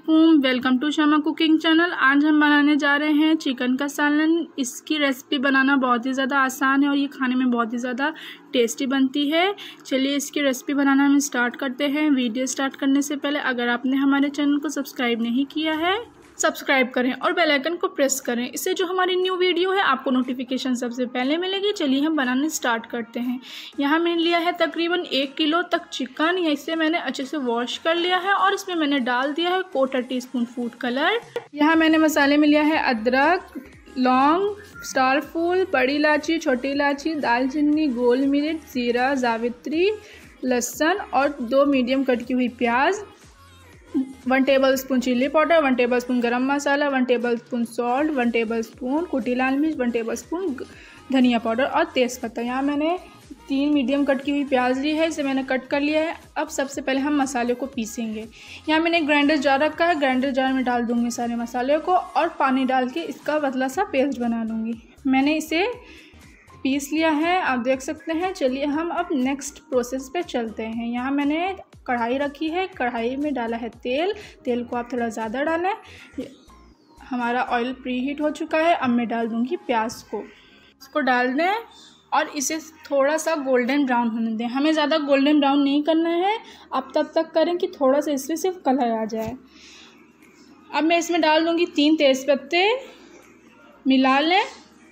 अस्सलामुअलैकुम, welcome to Shama cooking channel. आज हम बनाने जा रहे हैं चिकन का सालन। इसकी रेसिपी बनाना बहुत ही ज़्यादा आसान है और ये खाने में बहुत ही ज़्यादा टेस्टी बनती है। चलिए इसकी रेसिपी बनाना हम स्टार्ट करते हैं। वीडियो स्टार्ट करने से पहले अगर आपने हमारे चैनल को सब्सक्राइब नहीं किया है सब्सक्राइब करें और बेल आइकन को प्रेस करें। इससे जो हमारी न्यू वीडियो है आपको नोटिफिकेशन सबसे पहले मिलेगी। चलिए हम बनाने स्टार्ट करते हैं। यहाँ मैंने लिया है तकरीबन 1 किलो तक चिकन। इसे मैंने अच्छे से वॉश कर लिया है और इसमें मैंने डाल दिया है 1/4 टीस्पून फूड कलर। यहाँ मैंने मसाले में लिया है अदरक, लौंग, स्टार फूल, बड़ी इलायची, छोटी इलायची, दालचीनी, गोल मिर्च, जीरा, जावित्री, लहसुन और 2 मीडियम कट की हुई प्याज, 1 टेबलस्पून चिल्ली पाउडर, 1 टेबलस्पून गरम मसाला, 1 टेबलस्पून सॉल्ट, 1 टेबलस्पून कुटी लाल मिर्च, 1 टेबलस्पून धनिया पाउडर और तेज़पत्ता। यहाँ मैंने 3 मीडियम कट की हुई प्याज ली है, इसे मैंने कट कर लिया है। अब सबसे पहले हम मसाले को पीसेंगे। यहाँ मैंने ग्राइंडर जार रखा है, ग्राइंडर जार में डाल दूँगी सारे मसाले को और पानी डाल के इसका पतला सा पेस्ट बना लूँगी। मैंने इसे पीस लिया है, आप देख सकते हैं। चलिए हम अब नेक्स्ट प्रोसेस पे चलते हैं। यहाँ मैंने कढ़ाई रखी है, कढ़ाई में डाला है तेल। तेल को आप थोड़ा ज़्यादा डालें। हमारा ऑयल प्री हीट हो चुका है। अब मैं डाल दूँगी प्याज को। इसको डाल दें और इसे थोड़ा सा गोल्डन ब्राउन होने दें। हमें ज़्यादा गोल्डन ब्राउन नहीं करना है। अब तब तक करें कि थोड़ा सा इसमें सिर्फ कलर आ जाए। अब मैं इसमें डाल दूँगी 3 तेज़पत्ते, मिला लें।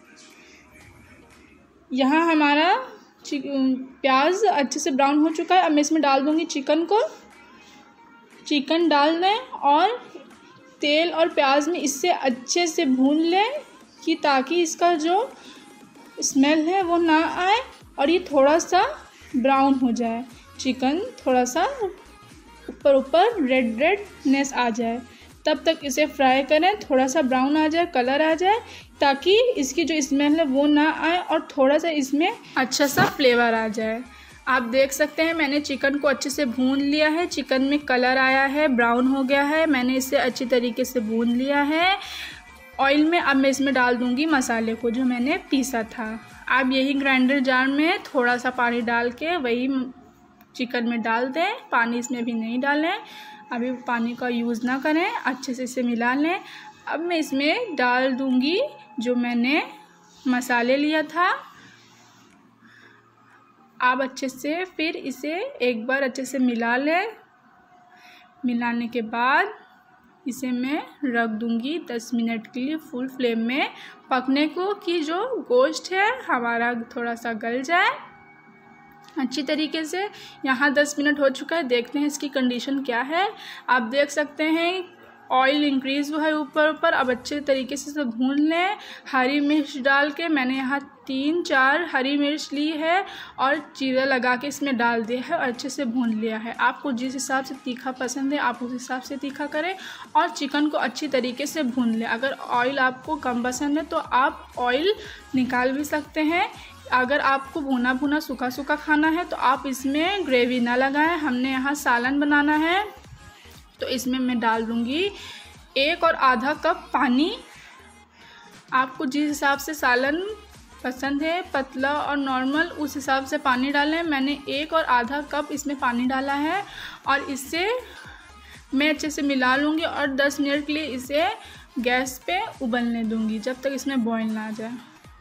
यहाँ हमारा प्याज अच्छे से ब्राउन हो चुका है। अब मैं इसमें डाल दूँगी चिकन को। चिकन डाल दें और तेल और प्याज में इससे अच्छे से भून लें कि ताकि इसका जो स्मेल है वो ना आए और ये थोड़ा सा ब्राउन हो जाए। चिकन थोड़ा सा ऊपर रेडनेस आ जाए, तब तक इसे फ्राई करें। थोड़ा सा ब्राउन आ जाए, कलर आ जाए, ताकि इसकी जो स्मेल है वो ना आए और थोड़ा सा इसमें अच्छा सा फ्लेवर आ जाए। आप देख सकते हैं मैंने चिकन को अच्छे से भून लिया है। चिकन में कलर आया है, ब्राउन हो गया है। मैंने इसे अच्छी तरीके से भून लिया है ऑयल में। अब मैं इसमें डाल दूंगी मसाले को जो मैंने पीसा था। आप यही ग्राइंडर जार में थोड़ा सा पानी डाल के वही चिकन में डाल दें। पानी इसमें भी नहीं डालें, अभी पानी का यूज़ ना करें। अच्छे से इसे मिला लें। अब मैं इसमें डाल दूंगी जो मैंने मसाले लिया था। आप अच्छे से फिर इसे एक बार अच्छे से मिला लें। मिलाने के बाद इसे मैं रख दूंगी 10 मिनट के लिए फुल फ्लेम में पकने को, कि जो गोश्त है हमारा थोड़ा सा गल जाए अच्छी तरीके से। यहाँ 10 मिनट हो चुका है। देखते हैं इसकी कंडीशन क्या है। आप देख सकते हैं ऑयल इंक्रीज़ हुआ है ऊपर। अब अच्छे तरीके से इसे भून लें। हरी मिर्च डाल के मैंने यहाँ 3-4 हरी मिर्च ली है और जीरा लगा के इसमें डाल दिया है और अच्छे से भून लिया है। आपको जिस हिसाब से तीखा पसंद है आप उस हिसाब से तीखा करें और चिकन को अच्छी तरीके से भून लें। अगर ऑयल आपको कम पसंद है तो आप ऑयल निकाल भी सकते हैं। अगर आपको भुना भुना सूखा सूखा खाना है तो आप इसमें ग्रेवी ना लगाएं। हमने यहाँ सालन बनाना है तो इसमें मैं डाल दूँगी 1 और आधा कप पानी। आपको जिस हिसाब से सालन पसंद है, पतला और नॉर्मल, उस हिसाब से पानी डालें। मैंने 1 और आधा कप इसमें पानी डाला है और इससे मैं अच्छे से मिला लूँगी और 10 मिनट के लिए इसे गैस पे उबलने दूँगी जब तक इसमें बॉयल ना आ जाए।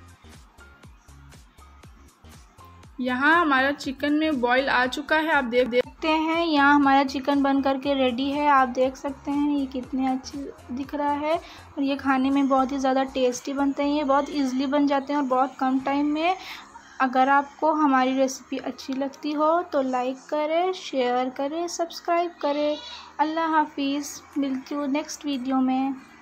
यहाँ हमारा चिकन में बॉईल आ चुका है। आप देख सकते हैं यहाँ हमारा चिकन बन करके रेडी है। आप देख सकते हैं ये कितने अच्छे दिख रहा है और ये खाने में बहुत ही ज़्यादा टेस्टी बनते हैं। ये बहुत इजीली बन जाते हैं और बहुत कम टाइम में। अगर आपको हमारी रेसिपी अच्छी लगती हो तो लाइक करें, शेयर करें, सब्सक्राइब करें। अल्लाह हाफिज़। मिलती हूँ नेक्स्ट वीडियो में।